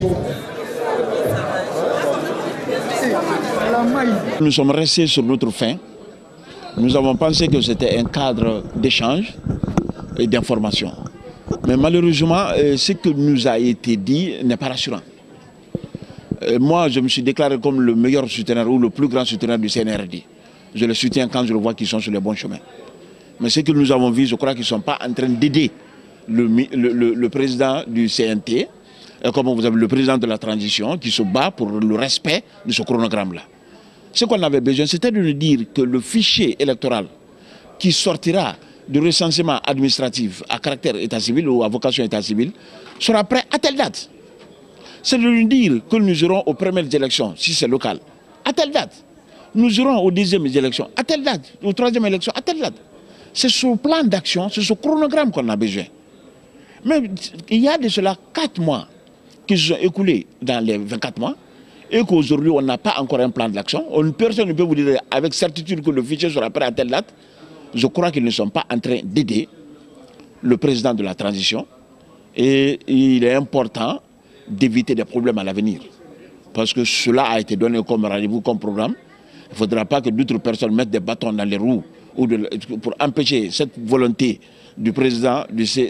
Nous sommes restés sur notre faim. Nous avons pensé que c'était un cadre d'échange et d'information. Mais malheureusement, ce que nous a été dit n'est pas rassurant. Moi, je me suis déclaré comme le meilleur souteneur ou le plus grand souteneur du CNRD. Je le soutiens quand je le vois qu'ils sont sur le bon chemin. Mais ce que nous avons vu, je crois qu'ils ne sont pas en train d'aider le président du CNT, comme vous avez le président de la transition, qui se bat pour le respect de ce chronogramme-là. Ce qu'on avait besoin, c'était de nous dire que le fichier électoral qui sortira du recensement administratif à caractère état civil ou à vocation état civil sera prêt à telle date. C'est de nous dire que nous aurons aux premières élections, si c'est local, à telle date. Nous aurons aux deuxièmes élections, à telle date. Aux troisièmes élections, à telle date. C'est ce plan d'action, c'est ce chronogramme qu'on a besoin. Mais il y a de cela 4 mois qui se sont écoulés dans les 24 mois et qu'aujourd'hui on n'a pas encore un plan d'action. Personne ne peut vous dire avec certitude que le fichier sera prêt à telle date. Je crois qu'ils ne sont pas en train d'aider le président de la transition et il est important d'éviter des problèmes à l'avenir. Parce que cela a été donné comme rendez-vous, comme programme. Il ne faudra pas que d'autres personnes mettent des bâtons dans les roues pour empêcher cette volonté du président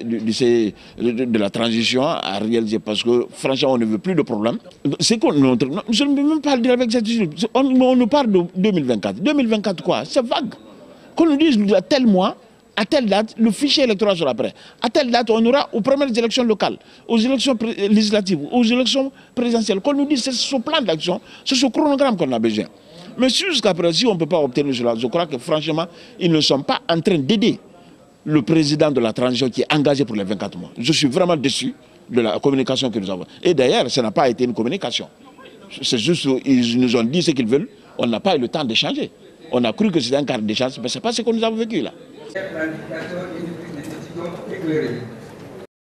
de la transition à réaliser. Parce que franchement, on ne veut plus de problème. C'est qu'on je ne peux même pas le dire avec certitude. On nous parle de 2024. 2024 quoi? C'est vague. Qu'on nous dise à tel mois, à telle date, le fichier électoral sera prêt. À telle date, on aura aux premières élections locales, aux élections législatives, aux élections présidentielles. Qu'on nous dise c'est ce plan d'action, c'est ce chronogramme qu'on a besoin. Mais jusqu'à présent, si on ne peut pas obtenir cela, je crois que franchement, ils ne sont pas en train d'aider le président de la transition qui est engagé pour les 24 mois. Je suis vraiment déçu de la communication que nous avons. Et d'ailleurs, ça n'a pas été une communication. C'est juste qu'ils nous ont dit ce qu'ils veulent, on n'a pas eu le temps d'échanger. On a cru que c'était un cadre d'échange, mais ce n'est pas ce que nous avons vécu là.